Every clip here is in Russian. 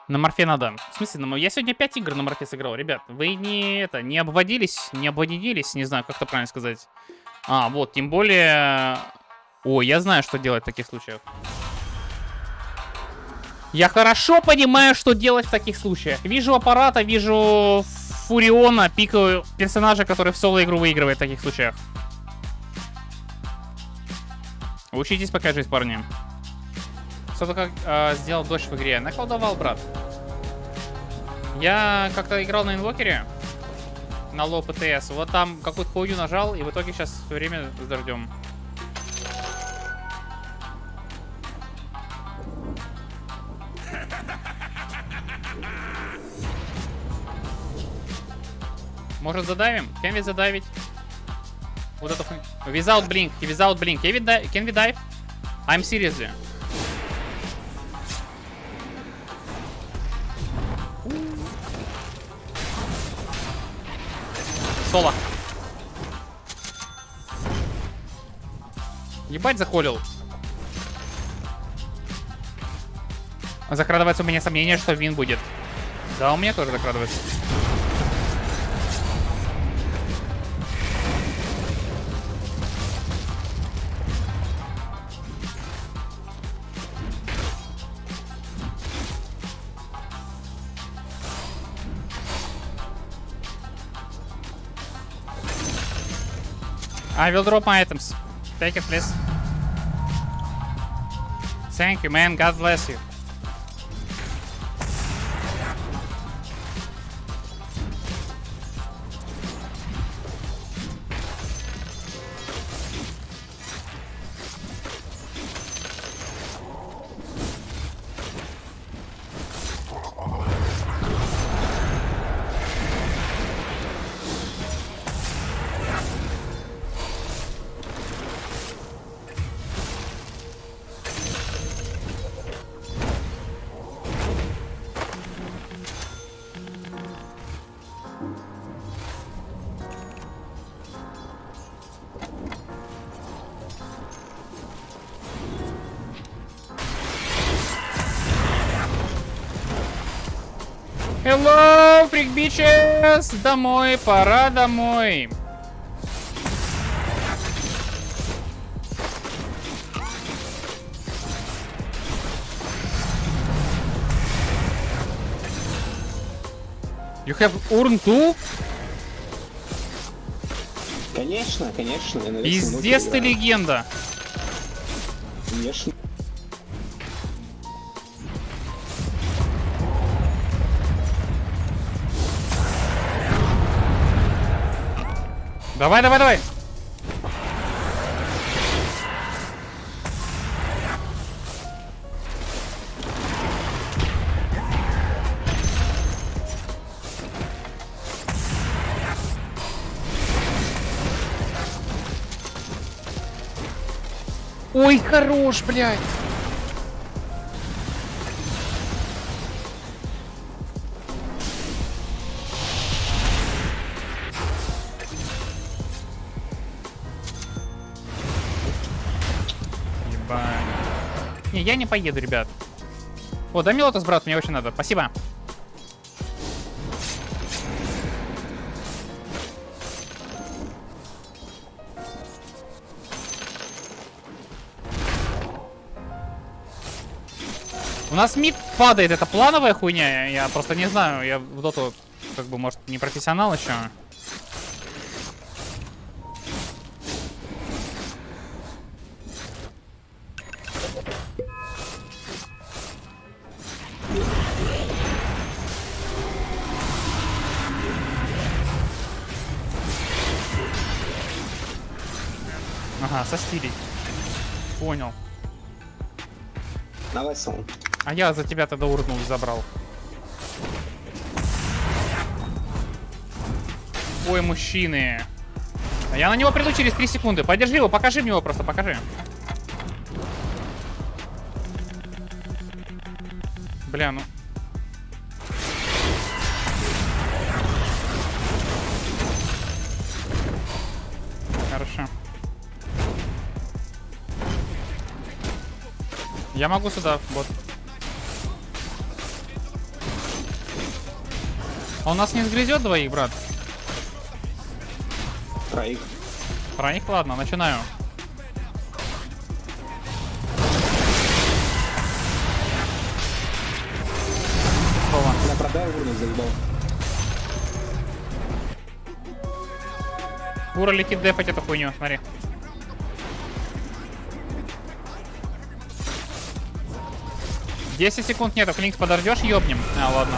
На морфе надо. В смысле, я сегодня 5 игр на морфе сыграл. Ребят, вы не обводились, не обводились, не знаю, как это правильно сказать. А, вот, тем более... О, я знаю, что делать в таких случаях. Я хорошо понимаю, что делать в таких случаях. Вижу аппарата, вижу Фуриона, пикаю персонажа, который в соло-игру выигрывает в таких случаях. Учитесь пока жить, парни. Что только сделал дождь в игре? Наколдовал, брат. Я как-то играл на инвокере. На лоу ПТС. Вот там какую-то хуйню нажал, и в итоге сейчас все время с дождем. Может задавим? Can we задавить? Вот это хуйня. Without blink, without blink. Can we dive? I'm seriously. Соло. Ебать, заколил. Закрадывается у меня сомнение, что вин будет. Да, у меня тоже закрадывается. I will drop my items. Take it, please. Thank you, man. God bless you. Hello, freak bitches! Домой, пора домой. You have urn too? Конечно, конечно. Пиздец ты легенда. Конечно. Давай, давай, давай. Ой, хорош, блядь. Не, я не поеду, ребят. О, дай мне лотос, брат, мне очень надо. Спасибо. У нас мид падает, это плановая хуйня. Я просто не знаю, я в доту, как бы, может, не профессионал еще. Ага, состилить. Понял. Давай сон. А я за тебя тогда урнул и забрал. Ой, мужчины. А я на него приду через 3 секунды. Подержи его, покажи мне его просто, покажи. Бля, ну... Хорошо. Я могу сюда, вот. А у нас не сгрызет двоих, брат? Троих. Троих, ладно, начинаю. Опа. Я продаю урну, заебал. Ура летит дефать эту хуйню, смотри. Десять секунд нету, Клинкс, подождешь, ёбнем. А, ладно.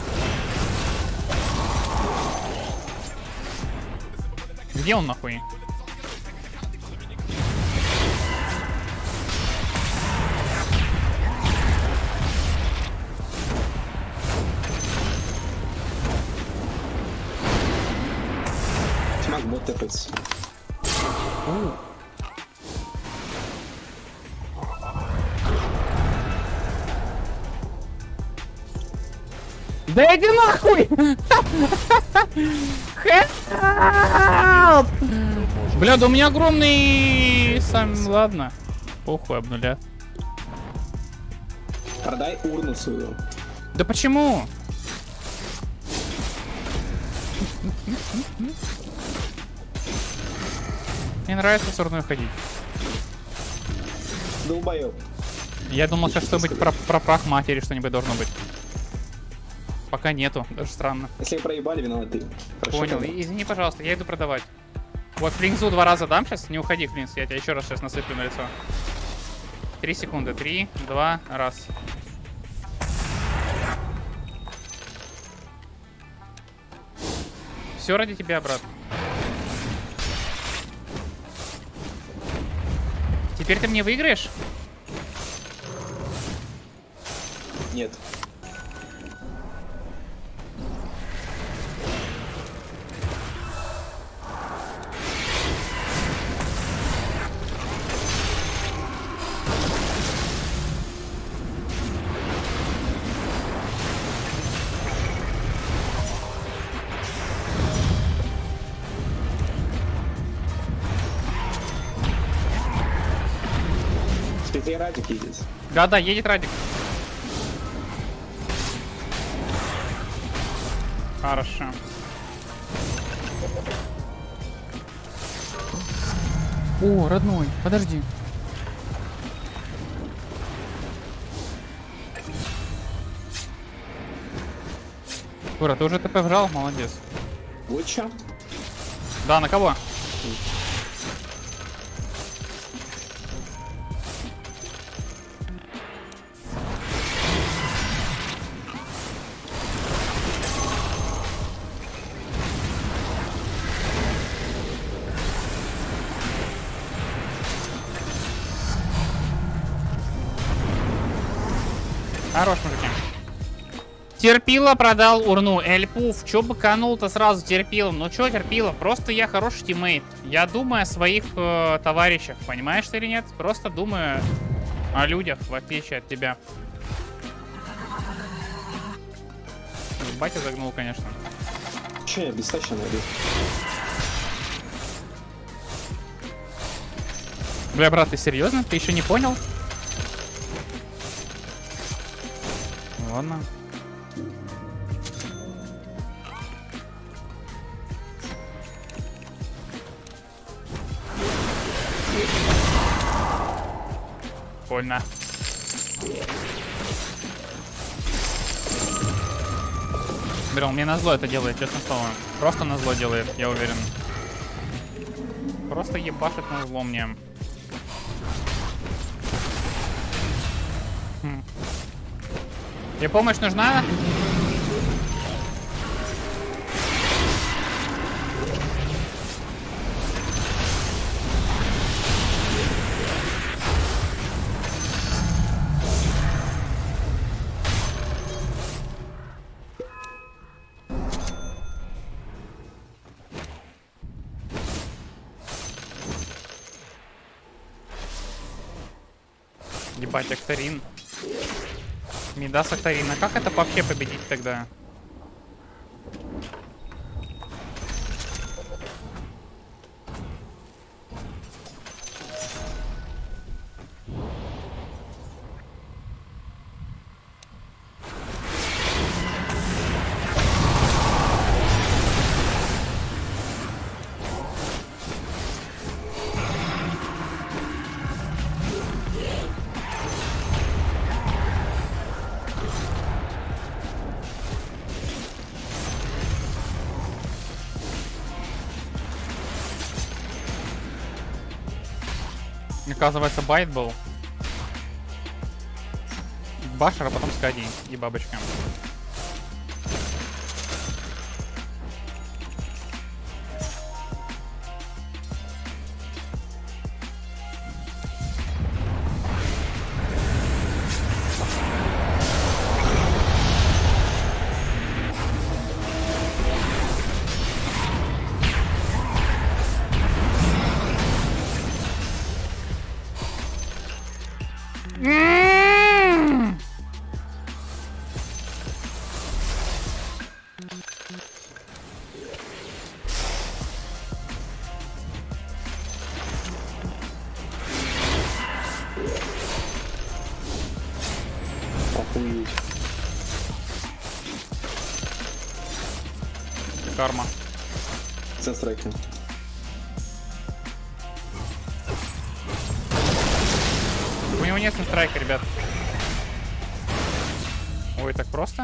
Где он нахуй? Тьмак бот тэпается. Да иди нахуй! Help! Бля, да у меня огромный... Сам, ладно. Похуй, обнуля. Продай урну свою. Да почему? Мне нравится с урной ходить. Долбоёб. Я думал, сейчас что-нибудь про прах матери что-нибудь должно быть. Пока нету, даже странно. Если проебали, виноват ты. Хорошо, Понял, тогда. извини, пожалуйста, я иду продавать. Вот, Флинксу 2 раза дам сейчас. Не уходи, Флинкс, я тебя еще раз сейчас насыплю на лицо. 3 секунды. 3, 2, раз. Все ради тебя, брат. Теперь ты мне выиграешь? Нет. Смотри, Радик едет. Да, едет Радик. Хорошо. О, родной, подожди. Ура, ты уже ТП вжал? Молодец. Вот чё? Да, на кого? Хорош, мужики. Терпила продал урну. Эльпуф, чё бы канул-то сразу терпилом? Ну чё терпила? Просто я хороший тиммейт. Я думаю о своих товарищах. Понимаешь ты или нет? Просто думаю о людях, в отличие от тебя. Батя загнул, конечно. Че, я бестачно найду. Бля, брат, ты серьезно? Ты еще не понял? Ладно. Больно. Бля, он мне назло это делает, честно слово. Просто назло делает, я уверен. Просто ебашит назло мне. Тебе помощь нужна? Ебать, Актарин. Мидас Актарин. А как это вообще победить тогда? оказывается, байт был. Башер, а потом Скади и бабочка. Охуеть. Карма. За страйком. У него нет страйка, ребят. Ой, так просто?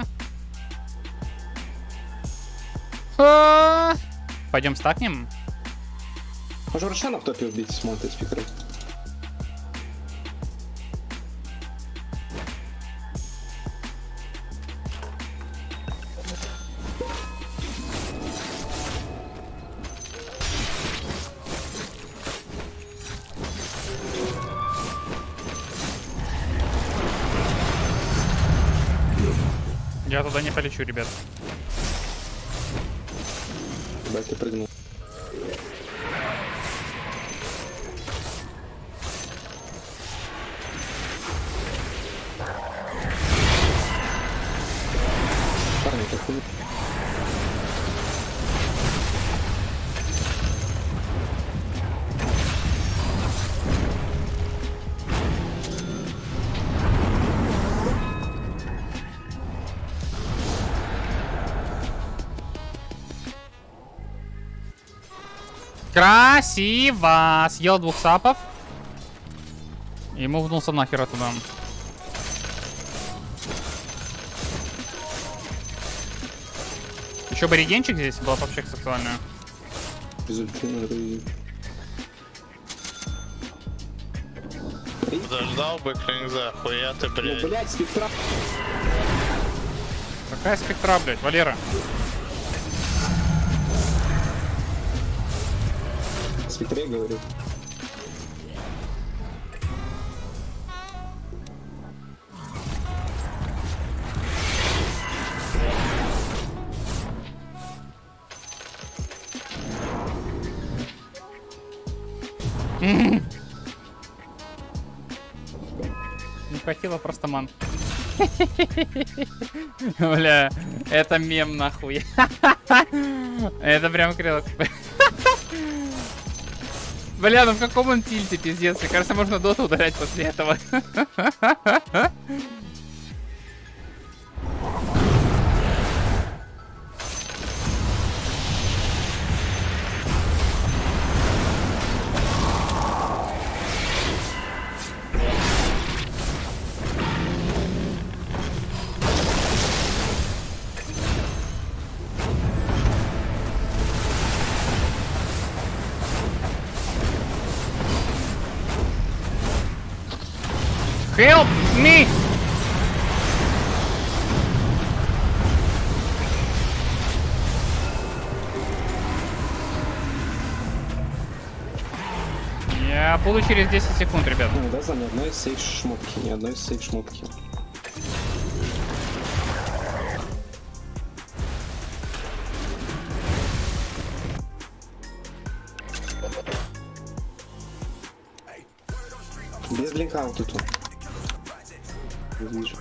Пойдем стакнем. Можно Рошана в топе убить с Монте спикера. Я туда не полечу, ребят. Бать, ты прыгнул. Парни, как хуй. Красиво! Съел 2 сапов. И мувнулся нахер оттуда. Еще бы регенчик здесь был вообще сексуальная. Без ульты надо видеть. Подождал бы Кринза, хуя ты, Ну, блядь. блядь, спектра. Какая спектра, блядь, Валера? Спектре говорю. Не хватило просто ман. Бля, это мем нахуй. Это прям крылок. Бля, ну в каком он тильте, пиздец? Мне кажется, можно доту удалять после этого. Help me! Я буду через 10 секунд, ребят. Ну, да, за ни одной сейф шмотки, ни одной сейф шмотки. Без блинка вот тут. Не вижу.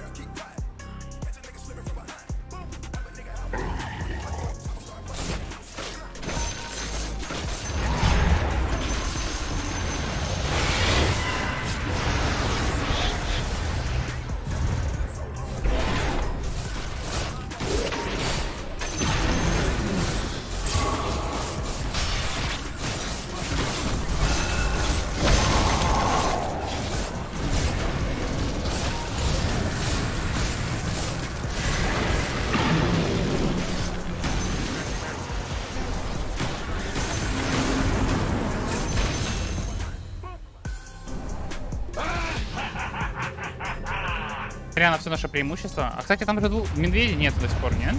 несмотря на все наше преимущество. А, кстати, там же медведей нет до сих пор, нет?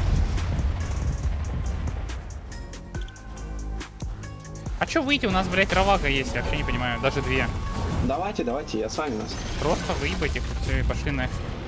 А чё выйти? У нас, блядь, равага есть, я вообще не понимаю. Даже 2. Давайте, давайте, я с вами нас. Просто выебать их, и все, и пошли нафиг.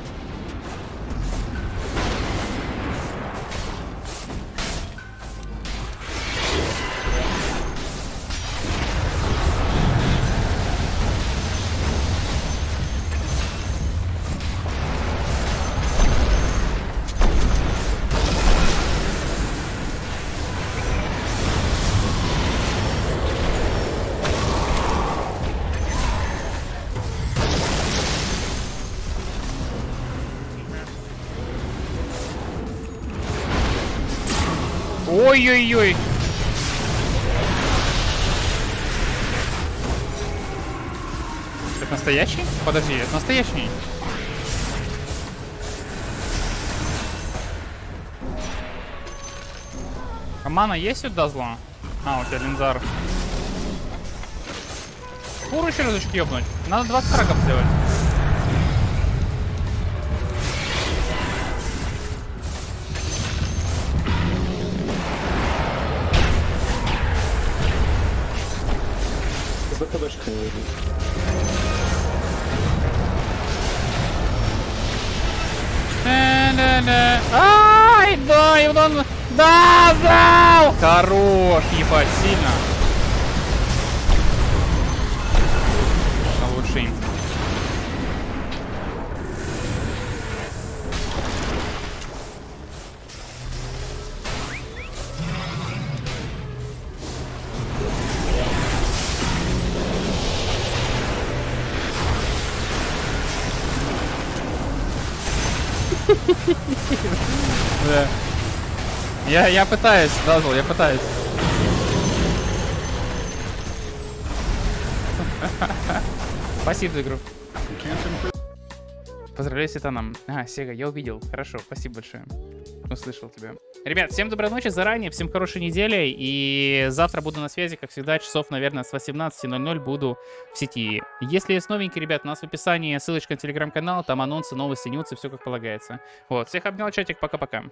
Ой-ой-ой. Это настоящий? Подожди, это настоящий. А мана есть у Дазла? А, у тебя линзар. Фуру еще разочек ёбнуть. Надо 20 фрагов сделать. С БКБшкой не выйдет. Ай, да, и он... Да, зал! Хорош, ебать, сильно. Лучший. Да. Я пытаюсь, Дазл, я пытаюсь. Спасибо за игру. Поздравляю с Титаном. А, Сега, я увидел. Хорошо, спасибо большое. Услышал тебя. Ребят, всем доброй ночи заранее, всем хорошей недели. И завтра буду на связи, как всегда, часов, наверное, с 18:00 буду в сети. Если есть новенькие, ребят, у нас в описании ссылочка на телеграм-канал, там анонсы, новости, нюцы, все как полагается. Вот, всех обнял, чатик, пока-пока.